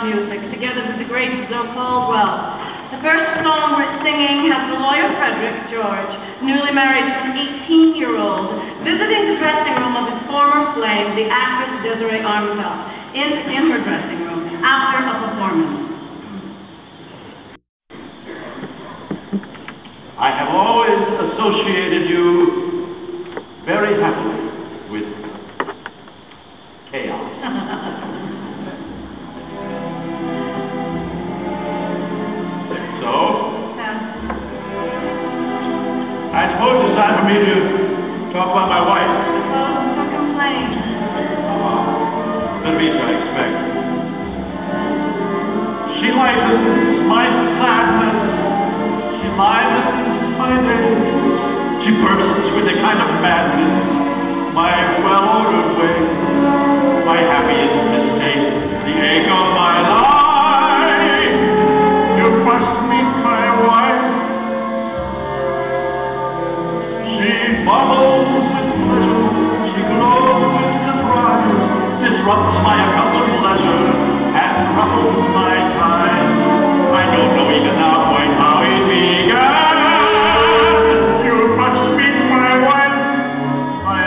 music, together with the great Zoe Caldwell. The first song we're singing has the lawyer Frederick George, newly married to an 18-year-old, visiting the dressing room of his former flame, the actress Desiree Armfelt, in her dressing room after a performance. I have always associated you very happily with chaos. So, I suppose it's time for me to talk about my wife. Don't complain. The least I expect. She lightens my sadness. She lightens my days. She bursts with a kind of madness my well-ordered way, my happiest mistake, the ache of my life. You must meet my wife. She bubbles with pleasure, she glows with surprise, disrupts my accustomed leisure, and ruffles my time. I don't know even now quite how it began. You must meet my wife. I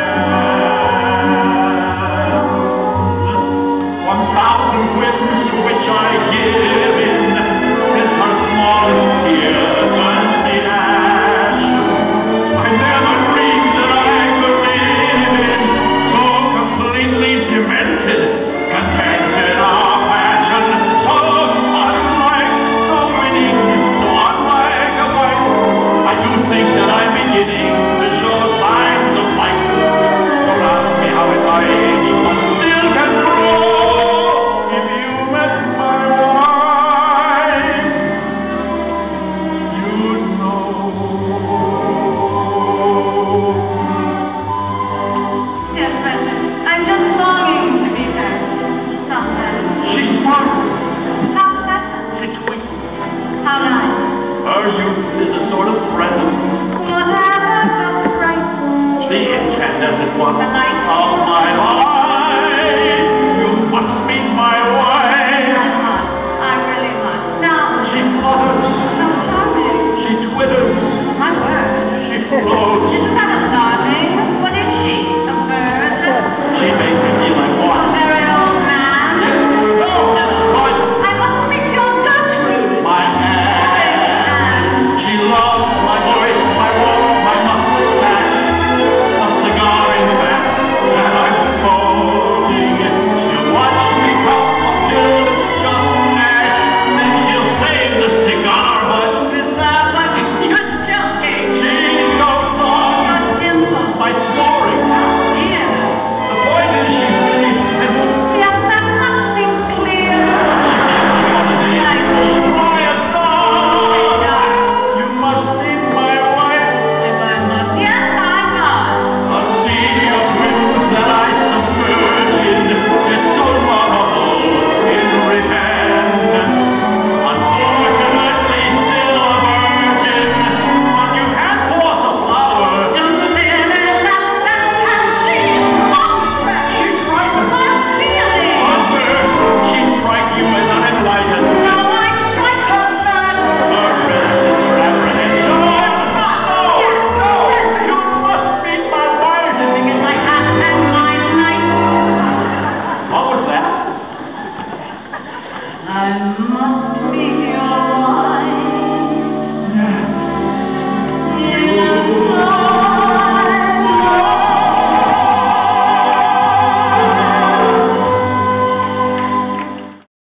am 1,000 whims to which I give in. Since her smallest tear turns me ash. I never dreamed that I could live in so completely demented, content in our passion, so unlike, so winning, so unlike a wife. I do think that I'm beginning to show signs of life. Don't ask me how it might, but still can grow. If you met my wife, you'd know. Yes, but I'm just longing to be there. Sometime. She smiles, How pleasant. she twinkles. How nice. Her youth is a sort of present, Whatever just right. the incandescent one The light. of my life. You must meet my I wife. must. I really must. Now, She flutters, how charming. she twitters, My word. she floats. Isn't that a darling? What is she? A bird? She makes me feel like A what? very old man? No, but I must think you're Gertrude. my hand. She loves my voice, my walk, my mustache, a cigar in fact, and I'm smoking it. She'll watch me come until it's just ash, then she'll save the cigar, but Is that what you're joking? she goes on What dimple? by snoring. Dear. The point is she's really simple. Yes, that much seems clear. Try a song. You must meet my wife. If I must. Yes, I must. A sea of whims that I submerge in. It's so lovable in repentance. Unfortunately, still a virgin. But you can't force a flower. Don't finish that sentence. She's monstrous. She's frightened. I'm feeling. Monster, she strike you as unenlightened. No, I strike her first. Her reticence or apprehension. No, you must meet my wife. Living in my hat and my knife. What was that? I'm